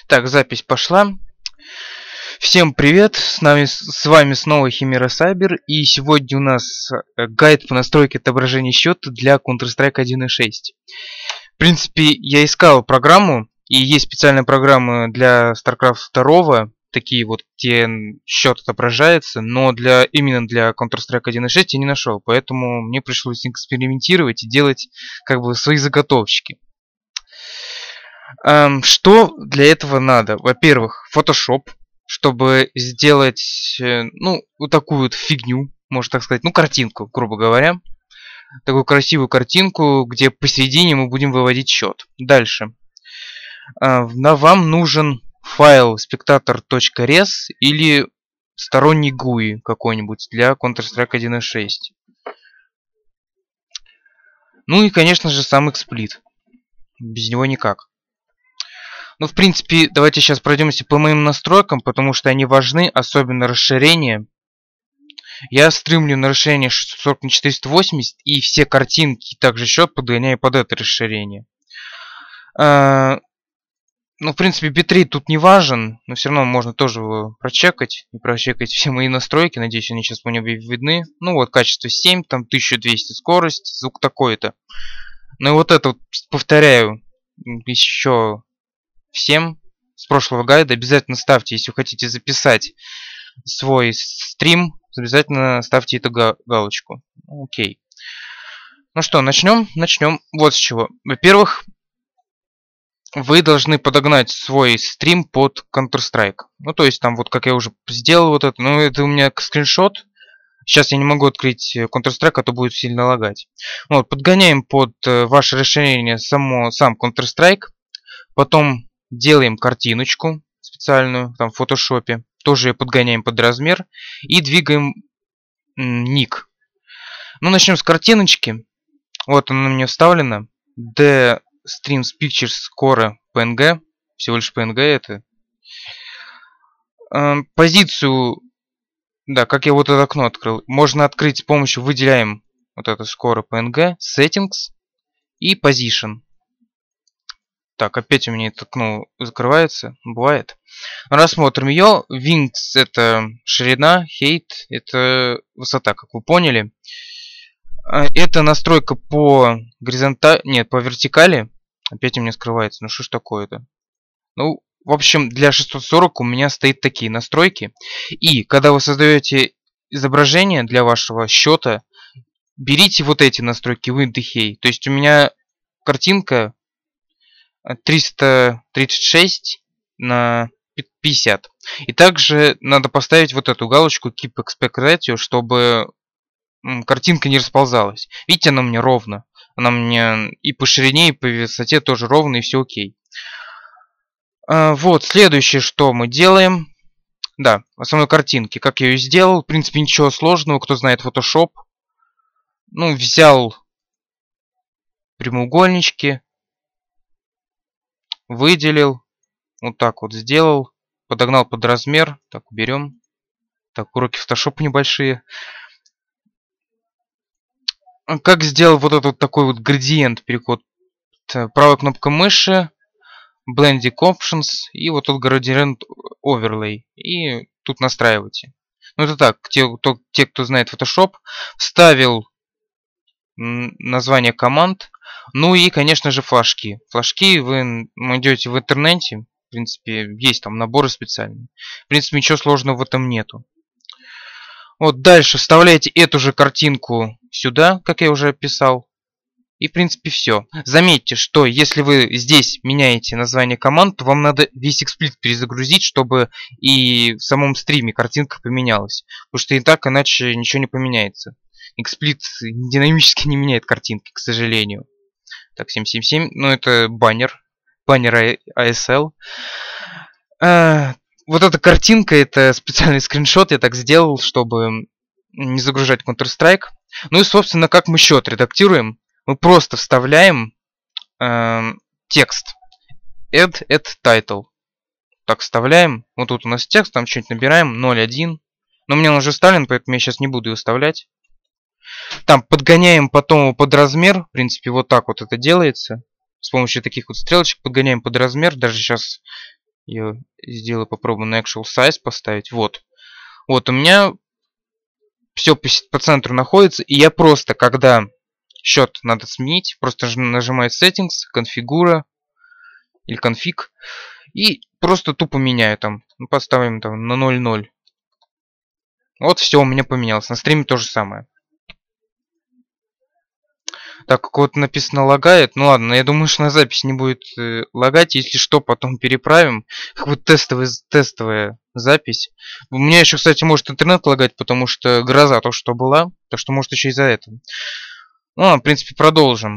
Так, запись пошла. Всем привет, с вами снова Химера Сайбер, и сегодня у нас гайд по настройке отображения счета для Counter-Strike 1.6. В принципе, я искал программу, и есть специальная программа для StarCraft 2, такие вот, где счет отображается, но именно для Counter-Strike 1.6 я не нашел, поэтому мне пришлось экспериментировать и делать как бы свои заготовочки. Что для этого надо? Во-первых, Photoshop, чтобы сделать, вот такую вот фигню, можно так сказать, картинку, грубо говоря. Такую красивую картинку, где посередине мы будем выводить счет. Дальше. Вам нужен файл spectator.res или сторонний GUI какой-нибудь для Counter-Strike 1.6. Ну и, конечно же, сам XSplit. Без него никак. В принципе, давайте сейчас пройдемся по моим настройкам, потому что они важны, особенно расширение. Я стримлю на расширение 640 на 480, и все картинки, также счет подгоняю под это расширение. В принципе, битрейт тут не важен, но все равно можно тоже его прочекать и прочекать все мои настройки. Надеюсь, они сейчас мне видны. Качество 7, там 1200 скорость, звук такой-то. Ну и вот это вот, повторяю, еще всем с прошлого гайда. Обязательно ставьте, если вы хотите записать свой стрим, обязательно ставьте эту галочку. Окей. Ну что, начнем? Начнем вот с чего. Во-первых, вы должны подогнать свой стрим под Counter-Strike. То есть там вот как я уже сделал вот это. Это у меня скриншот. Сейчас я не могу открыть Counter-Strike, а то будет сильно лагать. Подгоняем под ваше расширение сам Counter-Strike. Потом делаем картиночку специальную, там в фотошопе. Тоже ее подгоняем под размер. И двигаем ник. Начнем с картиночки. Вот она у меня вставлена. The Streams Pictures Score PNG. Всего лишь PNG это. Позицию, да, как я вот это окно открыл, можно открыть с помощью, выделяем вот это Score PNG, Settings и Position. Так, опять у меня это окно закрывается. Бывает. Рассмотрим ее. Wings это ширина, height это высота, как вы поняли. Это настройка по горизонтали, нет, по вертикали. Опять у меня скрывается. Что ж такое-то? В общем, для 640 у меня стоит такие настройки. И когда вы создаете изображение для вашего счета, берите вот эти настройки Wind и Height. То есть у меня картинка 336 на 50. И также надо поставить вот эту галочку Keep Aspect Ratio, чтобы картинка не расползалась. Видите, она у меня ровно. Она у меня и по ширине, и по высоте тоже ровно, и все окей. Вот, следующее, что мы делаем. Да, основной картинки. Как я ее сделал. В принципе, ничего сложного. Кто знает Photoshop. Взял прямоугольнички. Выделил. Вот так вот сделал. Подогнал под размер. Так, уберем. Так, уроки Photoshop небольшие. Как сделал вот этот такой вот градиент, переход. Правая кнопка мыши. Blending Options. И вот тут Gradient Overlay. И тут настраивайте. Это так, те, кто знает Photoshop. Вставил название команд. И, конечно же, флажки. Флажки вы найдете в интернете. В принципе, есть там наборы специальные. В принципе, ничего сложного в этом нету. Вот дальше вставляете эту же картинку сюда, как я уже описал. И, в принципе, все. Заметьте, что если вы здесь меняете название команд, то вам надо весь XSplit перезагрузить, чтобы и в самом стриме картинка поменялась. Потому что и так, иначе ничего не поменяется. XSplit динамически не меняет картинки, к сожалению. Так, 777. Это баннер. Баннер ASL. Вот эта картинка, это специальный скриншот. Я так сделал, чтобы не загружать Counter-Strike. И, собственно, как мы счет редактируем. Мы просто вставляем текст. Add title. Так, вставляем. Вот тут у нас текст, там что-нибудь набираем. 0.1. Но у меня он уже вставлен, поэтому я сейчас не буду его вставлять. Там подгоняем потом под размер. В принципе, вот так вот это делается. С помощью таких вот стрелочек подгоняем под размер. Даже сейчас Я сделаю, попробую на actual size поставить. Вот. Вот у меня все по центру находится. И я просто, когда счет надо сменить, просто нажимаю settings, конфигура или конфиг. И просто тупо меняю там. Поставим там на 0.0. Вот все у меня поменялось. На стриме то же самое. Так как вот написано лагает, ну ладно, я думаю, что на запись не будет лагать. Если что, потом переправим. Как бы тестовая запись. У меня еще, кстати, может интернет лагать, потому что гроза то, что была. Так что может еще из-за этого. Ну, в принципе, продолжим.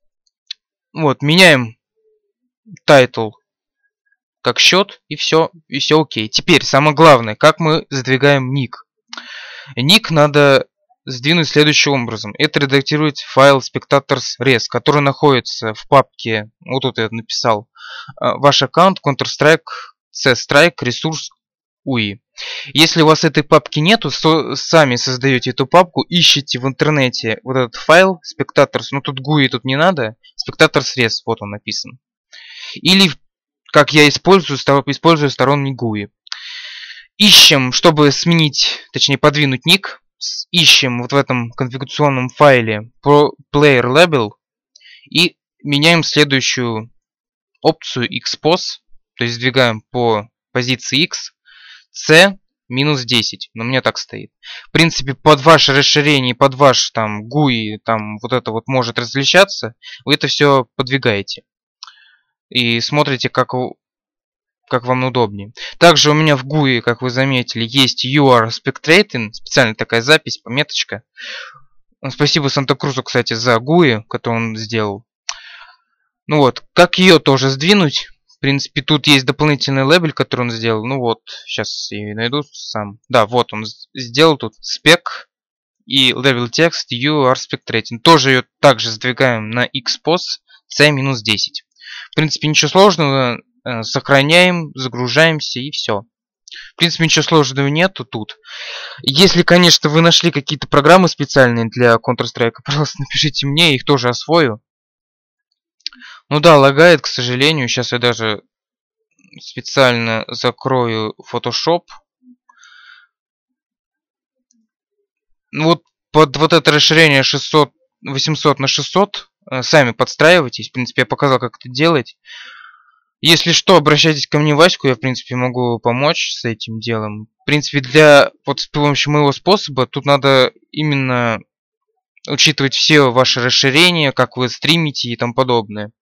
Вот, меняем title как счет, и все окей. Теперь, самое главное, как мы задвигаем ник. Ник надо сдвинуть следующим образом. Это редактирует файл spectators.res, который находится в папке, вот тут я написал, ваш аккаунт Counter-Strike, C-Strike, ресурс UI. Если у вас этой папки нету, сами создаете эту папку, ищите в интернете вот этот файл spectators, ну тут GUI тут не надо, spectators.res, вот он написан. Или, как я использую сторонний GUI. Ищем, чтобы сменить, точнее подвинуть ник, ищем вот в этом конфигурационном файле player label и меняем следующую опцию xpos, то есть сдвигаем по позиции x, c минус 10, но у меня так стоит. В принципе, под ваше расширение, под ваш там GUI, там вот это вот может различаться, вы это все подвигаете. И смотрите, как вам удобнее. Также у меня в GUI, как вы заметили, есть UR Spectating, специальная такая запись, пометочка. Спасибо Санта-Крузу, кстати, за GUI, который он сделал. Ну вот, как ее тоже сдвинуть? В принципе, тут есть дополнительный лейбель, который он сделал. Ну вот, сейчас я ее найду сам. Да, вот он сделал тут спек и level text UR Spectating. Тоже ее также сдвигаем на xpos c-10. В принципе, ничего сложного. Сохраняем, загружаемся и все. В принципе, ничего сложного нету тут. Если, конечно, вы нашли какие-то программы специальные для Counter-Strike, пожалуйста, напишите мне, я их тоже освою. Ну да, лагает, к сожалению. Сейчас я даже специально закрою Photoshop. Ну вот под вот это расширение 800 на 600 сами подстраивайтесь. В принципе, я показал, как это делать. Если что, обращайтесь ко мне, Ваську, я, в принципе, могу помочь с этим делом. В принципе, вот с помощью моего способа тут надо именно учитывать все ваши расширения, как вы стримите и тому подобное.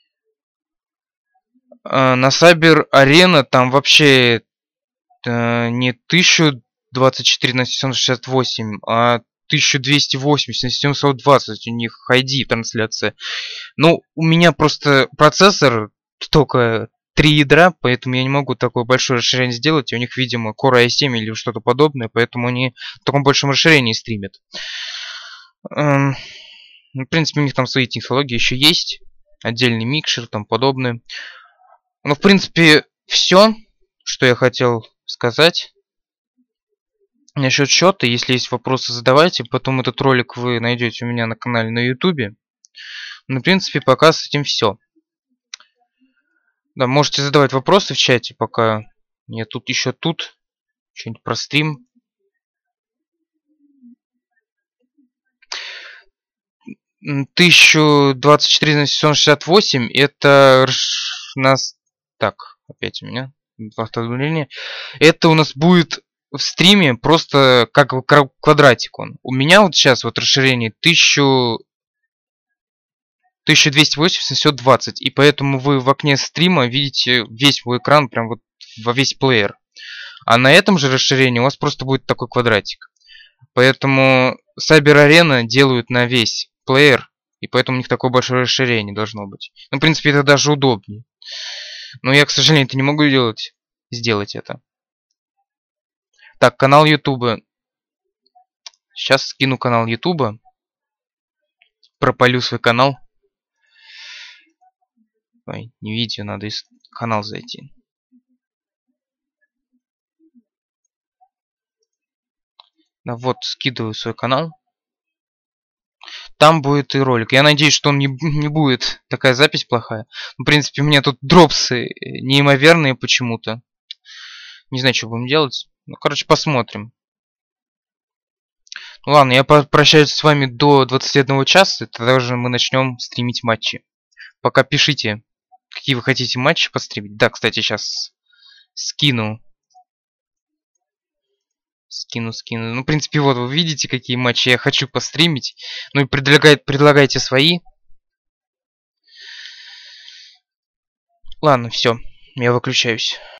На Cyber Arena там вообще не 1024 на 768, а 1280 на 720 у них ID трансляция. Ну, у меня просто процессор только 3 ядра, поэтому я не могу такое большое расширение сделать. И у них, видимо, Core i7 или что-то подобное, поэтому они в таком большом расширении стримят. В принципе, у них там свои технологии еще есть. Отдельный микшер, там подобное. Ну, в принципе, все, что я хотел сказать. Насчет счета, если есть вопросы, задавайте. Потом этот ролик вы найдете у меня на канале на YouTube. Ну, в принципе, пока с этим все. Да, можете задавать вопросы в чате, пока я тут еще что-нибудь про стрим. М, 1024 на 768 это нас... Так, опять у меня автообновление. Это у нас будет в стриме просто как квадратик он. У меня вот сейчас вот расширение 1280 на 720. И поэтому вы в окне стрима видите весь мой экран, прям вот во весь плеер. А на этом же расширении у вас просто будет такой квадратик. Поэтому Cyber Arena делают на весь плеер, и поэтому у них такое большое расширение должно быть. Ну, в принципе, это даже удобнее. Но я, к сожалению, это не могу сделать это. Так, канал YouTube. Сейчас скину канал YouTube. Пропалю свой канал. Ой, не видео, надо в канал зайти. Да вот, скидываю свой канал. там будет и ролик. Я надеюсь, что он не будет такая запись плохая. В принципе, у меня тут дропсы неимоверные почему-то. Не знаю, что будем делать. Ну, короче, посмотрим. Ладно, я прощаюсь с вами до 21 часа. Тогда уже мы начнем стримить матчи. Пока пишите, какие вы хотите матчи постримить. Да, кстати, сейчас скину. Скину. Ну, в принципе, вот вы видите, какие матчи я хочу постримить. Ну и предлагайте свои. Ладно, все. Я выключаюсь.